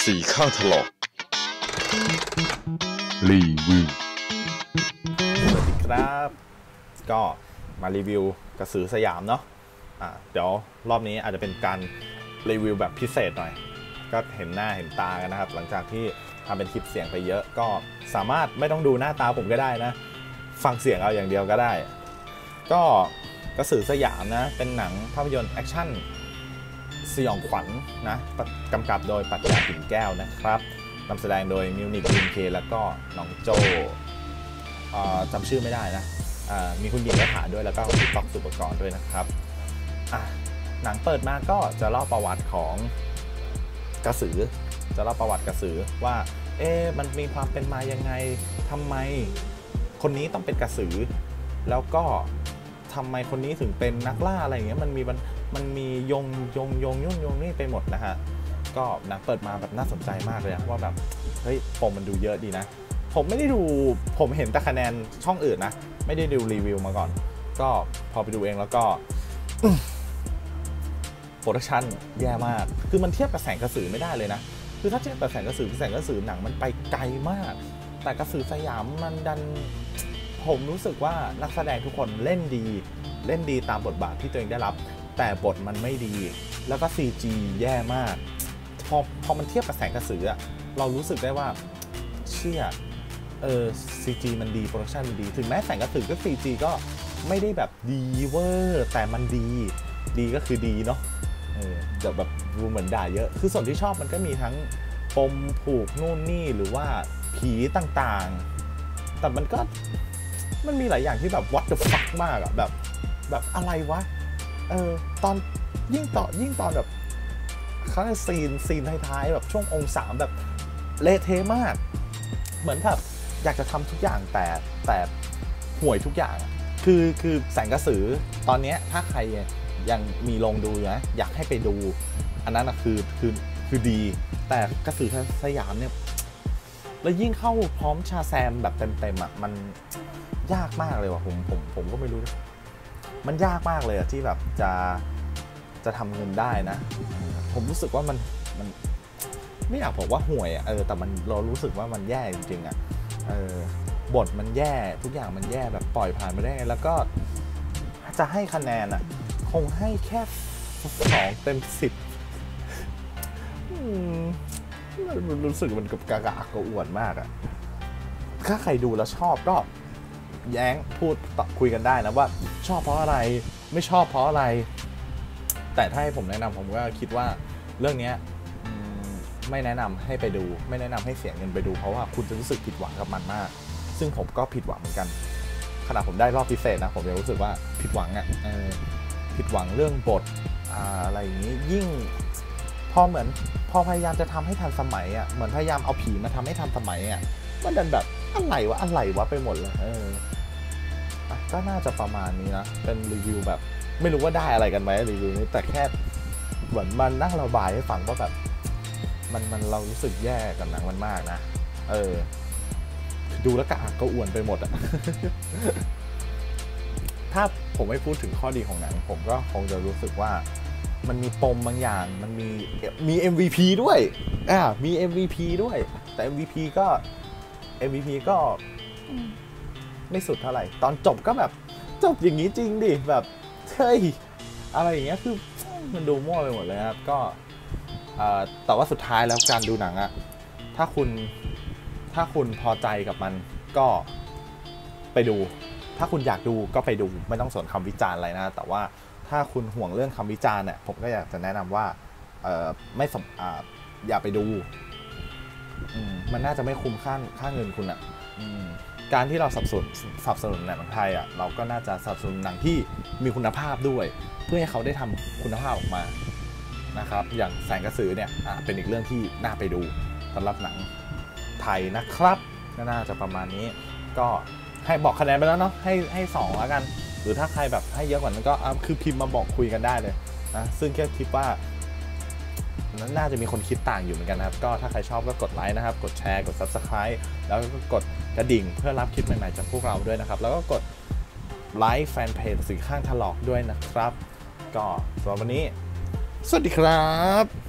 สีข้างถลอกรีวิวสวัสดีครับก็มารีวิวกระสือสยามเนาะเดี๋ยวรอบนี้อาจจะเป็นการรีวิวแบบพิเศษหน่อยก็เห็นหน้าเห็นตากันนะครับหลังจากที่ทำเป็นคลิปเสียงไปเยอะก็สามารถไม่ต้องดูหน้าตาผมก็ได้นะฟังเสียงเอาอย่างเดียวก็ได้ก็กระสือสยามนะเป็นหนังภาพยนตร์แอคชั่นสยองขวัญนะกำกับโดยปรัชญาปิ่นแก้วนะครับนำแสดงโดยมิวนิกวินเคแล้วก็น้องโจจำชื่อไม่ได้นะมีคุณหญิงรัฐาด้วยแล้วก็คุณต๊อกสุปกรณ์ด้วยนะครับหนังเปิดมาก็จะเล่าประวัติของกระสือจะเล่าประวัติกระสือว่ามันมีความเป็นมายังไงทำไมคนนี้ต้องเป็นกระสือแล้วก็ทำไมคนนี้ถึงเป็นนักล่าอะไรอย่างเงี้ยมันมีโยงนี่ไปหมดนะฮะก็หนังเปิดมาแบบน่าสนใจมากเลยว่าแบบเฮ้ยปมมันดูเยอะดีนะผมไม่ได้ดูผมเห็นแต่คะแนนช่องอื่นนะไม่ได้ดูรีวิวมาก่อนก็พอไปดูเองแล้วก็โปรดักชั่นแย่มากคือมันเทียบกับแสงกระสือไม่ได้เลยนะคือถ้าเทียบกับแสงกระสือหนังมันไปไกลมากแต่กระสือสยามมันดันผมรู้สึกว่านักแสดงทุกคนเล่นดีตามบทบาทที่ตัวเองได้รับแต่บทมันไม่ดีแล้วก็ CG แย่มากพอมันเทียบกับแสงกระสือเรารู้สึกได้ว่าเชี่ยCG มันดีโปรดักชันมันดีถึงแม้แสงกระสือก็ CG ก็ไม่ได้แบบดีเวอร์แต่มันดีก็คือดีเนาะจะแบบดูเหมือนด่าเยอะคือส่วนที่ชอบมันก็มีทั้งปมผูกนู่นนี่หรือว่าผีต่างๆแต่มันมีหลายอย่างที่แบบ what the fuck มากอะแบบอะไรวะตอนยิ่งตอนแบบเขาในซีนท้ายๆแบบช่วงองศาแบบเละเทะมากเหมือนแบบอยากจะทำทุกอย่างแต่ห่วยทุกอย่างคือแสงกระสือตอนนี้ถ้าใครยังมีลงดูนะอยากให้ไปดูอันนั้นคือดีแต่กระสือสยามเนี่ยแล้วยิ่งเข้าพร้อมชาแซมแบบเต็มมันยากมากเลยว่ะผมก็ไม่รู้มันยากมากเลยที่แบบจะทำเงินได้นะผมรู้สึกว่ามันไม่อยากบอกว่าห่วยแต่เรารู้สึกว่ามันแย่จริงๆบทมันแย่ทุกอย่างมันแย่แบบปล่อยผ่านไปได้ไงแล้วก็จะให้คะแนนคงให้แค่2 เต็ม 10มันรู้สึกมันกับกากะอ้วนมากถ้าใครดูแล้วชอบก็แย้งพูดคุยกันได้นะว่าชอบเพราะอะไรไม่ชอบเพราะอะไรแต่ถ้าให้ผมแนะนำผมก็คิดว่าเรื่องนี้ไม่แนะนำให้ไปดูไม่แนะนำให้เสียเงินไปดูเพราะว่าคุณจะรู้สึกผิดหวังกับมันมากซึ่งผมก็ผิดหวังเหมือนกันขณะผมได้รอบพิเศษนะผมยังรู้สึกว่าผิดหวังผิดหวังเรื่องบทอะไรอย่างนี้ยิ่งพอพยายามจะทำให้ทันสมัยเหมือนพยายามเอาผีมาทำให้ทันสมัยมันดันแบบอะไรวะไปหมดเลยก็น่าจะประมาณนี้นะเป็นรีวิวแบบไม่รู้ว่าได้อะไรกันไหมรีวิวนี้แต่แค่เหมือนมันนั่งระบายให้ฟังว่าแบบมันเรารู้สึกแย่กับหนังมันมากนะดูแล้วก็อ้วนไปหมดถ้าผมไม่พูดถึงข้อดีของหนังผมก็คงจะรู้สึกว่ามันมีปมบางอย่างมันมี MVP ด้วยมี MVP ด้วยแต่ MVP ก็ไม่สุดเท่าไหร่ตอนจบก็แบบจบอย่างนี้จริงดิแบบเฮ้ยอะไรอย่างเงี้ยคือมันดูมั่วไปหมดเลยครับก็แต่ว่าสุดท้ายแล้วการดูหนังถ้าคุณพอใจกับมันก็ไปดูถ้าคุณอยากดูก็ไปดูไม่ต้องสนคำวิจารณ์อะไรนะแต่ว่าถ้าคุณห่วงเรื่องคำวิจารณ์เนี่ยผมก็อยากจะแนะนำว่าอย่าไปดูมันน่าจะไม่คุ้มค่าเงินคุณการที่เราสนับสนุนหนังไทยเราก็น่าจะสนับสนุนหนังที่มีคุณภาพด้วยเพื่อให้เขาได้ทำคุณภาพออกมานะครับอย่างแสงกระสือเนี่ยเป็นอีกเรื่องที่น่าไปดูสำหรับหนังไทยนะครับก็น่าจะประมาณนี้ก็ให้บอกคะแนนไปแล้วเนาะให้2แล้วกันหรือถ้าใครแบบให้เยอะกว่านั้นก็คือพิมพ์มาบอกคุยกันได้เลยนะซึ่งแค่คิดว่าน่าจะมีคนคิดต่างอยู่เหมือนกันนะครับก็ถ้าใครชอบก็กดไลค์นะครับกดแชร์กด Subscribe แล้วก็กดกระดิ่งเพื่อรับคลิปใหม่ๆจากพวกเราด้วยนะครับแล้วก็กดไลค์แฟนเพจสีข้างถลอกด้วยนะครับก็สำหรับวันนี้สวัสดีครับ